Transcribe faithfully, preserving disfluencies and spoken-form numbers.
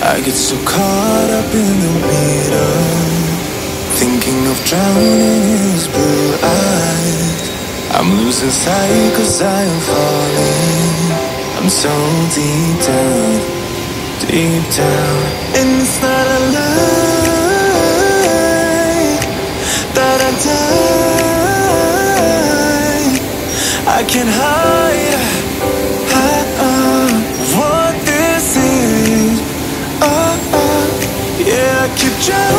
I get so caught up in the meter, thinking of drowning in his blue eyes. I'm losing sight cause I am falling. I'm so deep down, deep down. And it's not a lie that I die. I can't hide, hide uh, what this is. Oh, oh, yeah, I keep drowning.